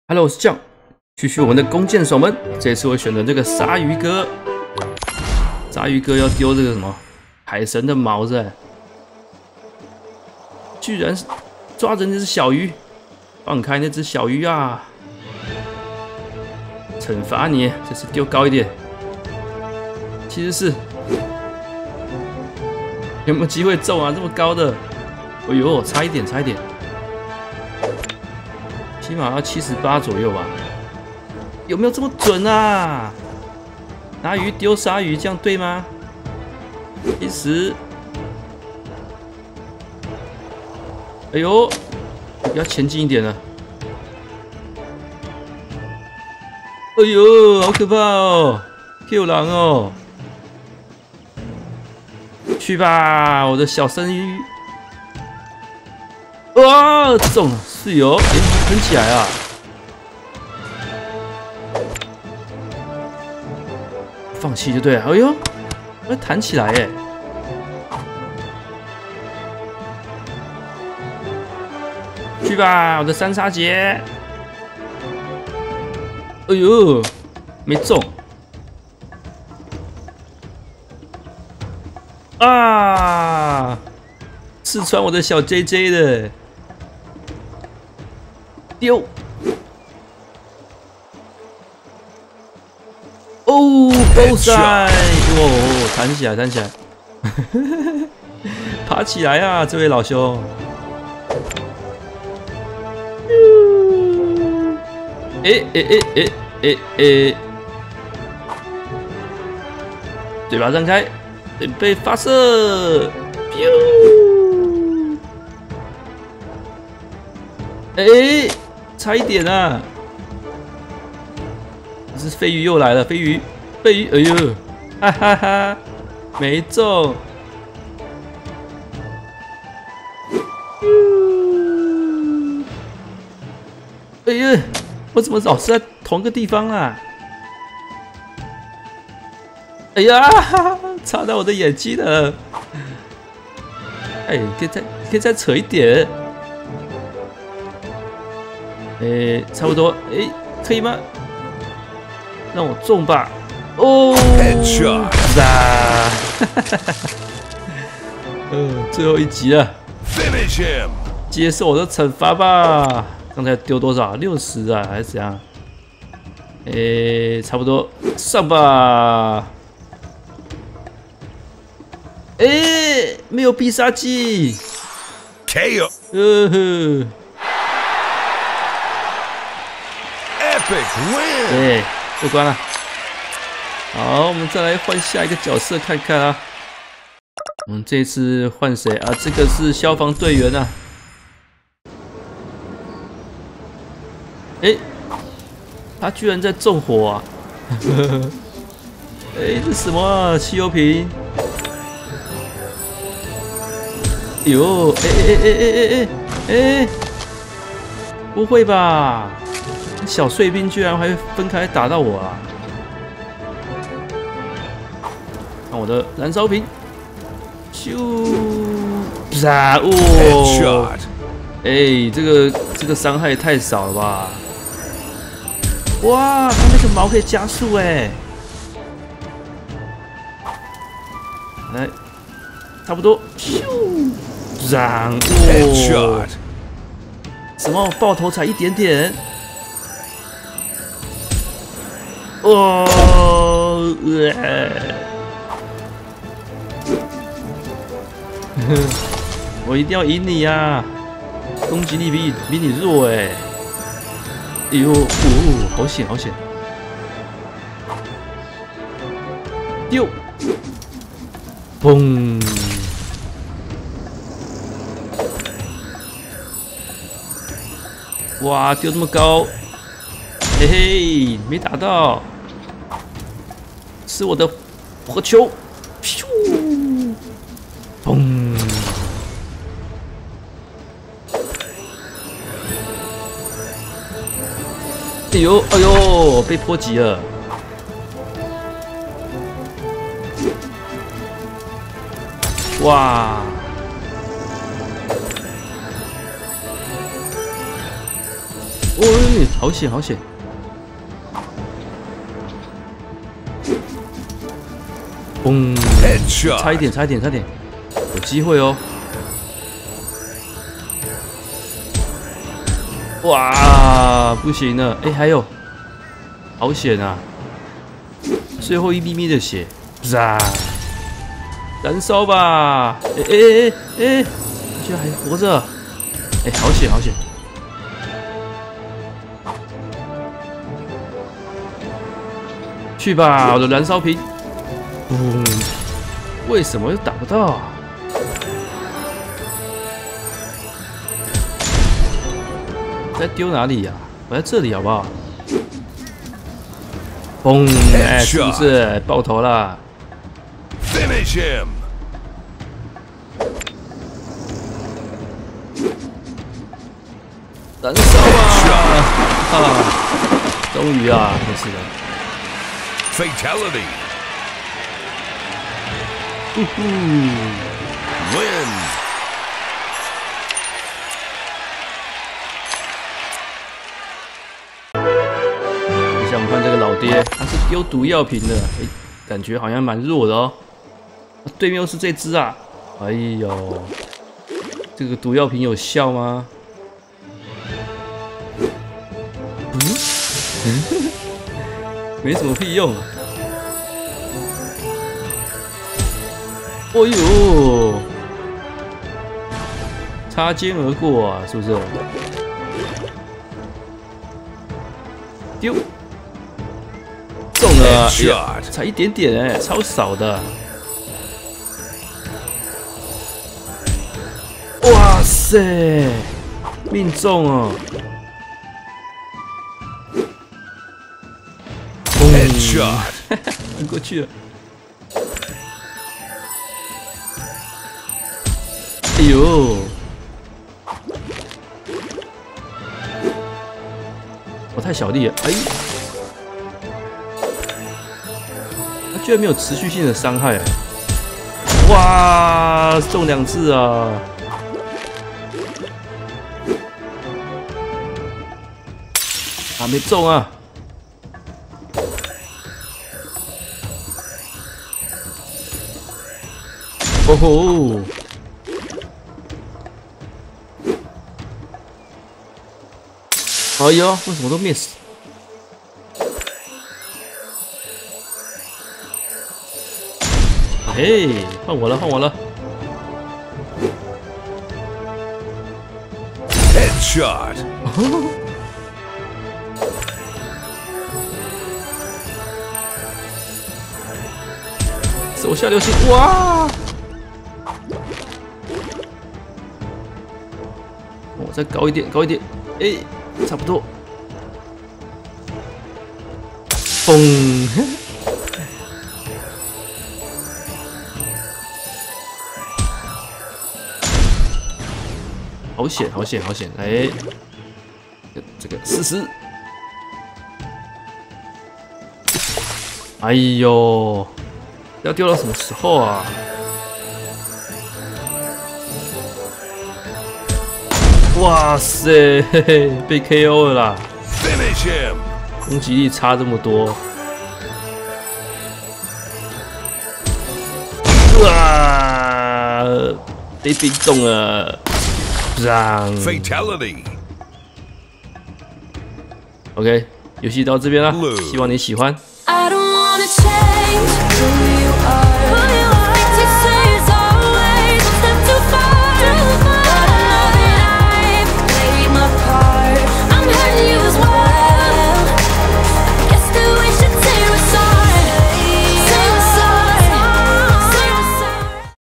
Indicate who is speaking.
Speaker 1: Hello， 我是酱，继续我们的弓箭手们。这次我选的这个鲨鱼哥，鲨鱼哥要丢这个什么海神的毛子，居然抓着那只小鱼，放开那只小鱼啊！惩罚你，这次丢高一点，74，有没有机会中啊？这么高的，哎呦，差一点，差一点。 起码要78左右吧？有没有这么准啊？拿鱼丢鲨鱼，这样对吗？70，哎呦，要前进一点了。哎呦，好可怕哦 ！Q 狼哦，去吧，我的小生鱼！哇，中了，是有，喷起来啊！放弃就对了。哎呦，会弹起来哎！去吧，我的三叉戟！哎呦，没中啊！刺穿我的小 JJ 的。 丢！哦，包塞！哦，弹起来，弹起来！爬起来啊，这位老兄！哎！嘴巴张开，准备发射！哎！ 差一点啊！这是飞鱼又来了，飞鱼，哎呦，哈哈哈，没中。哎呀，我怎么老是在同个地方啊？哎呀，插到我的眼睛了！哎，可以再扯一点。 哎，差不多，哎，可以吗？让我中吧！哦，啊！最后一集了，接受我的惩罚吧！刚才丢多少？60啊，还是怎样？哎，差不多，上吧！哎，没有必杀技 ，KO。对，过关了。好，我们再来换下一个角色看看啊。我们这次换谁啊？这个是消防队员啊。哎，他居然在纵火啊！哎，这什么啊？汽油瓶？哟，哎，不会吧？ 小碎兵居然还分开打到我啊！看我的燃烧瓶，咻！啪！哦！哎，这个伤害太少了吧？哇，它那个毛可以加速哎！来，差不多，咻！然哦！什么爆头才一点点？ 哦，我一定要赢你呀！攻击力比你弱哎！哎呦，哦，好险好险！丢！嘣！哇，丢这么高！嘿嘿，没打到。 是我的火球，咻，嘣！哎呦哎呦，被波及了！哇！ 哦，好险好险！嘣，差一点差一点差一点，有机会哦！哇，不行了！哎，还有，好险啊！最后1咪咪的血，啊！燃烧吧！哎，居然还活着！哎，好险好险！去吧，我的燃烧瓶！为什么又打不到？在丢哪里呀？我在这里好不好？嘣！哎，是不是爆头啦
Speaker 2: ？Finish him！
Speaker 1: 燃烧吧！终于啊，没事了。
Speaker 2: Fatality！ Win！
Speaker 1: 你想看这个老爹，他是丢毒药瓶的，哎，感觉好像蛮弱的哦。对面又是这只啊！哎呦，这个毒药瓶有效吗？没什么屁用。哦呦，擦肩而过啊，是不是？丢，中了，才一点点哎，超少的。哇塞，命中哦！翻过去了。哎呦！我太小力了，哎！他居然没有持续性的伤害，哇！中2次啊！啊，没中啊！哦吼！哎呦，为什么都miss？嘿，换我了，换我了
Speaker 2: ！Headshot！
Speaker 1: 手下留情，哇！我再高一点，高一点，哎，差不多。嘣！好险，好险，好险！哎，这个40。哎呦，要丢到什么时候啊？哇塞，嘿嘿，被 KO 了啦！
Speaker 2: Finish him！
Speaker 1: 攻击力差这么多，哇！被冰冻了，让
Speaker 2: Fatality！
Speaker 1: OK， 游戏到这边啦，希望你喜欢。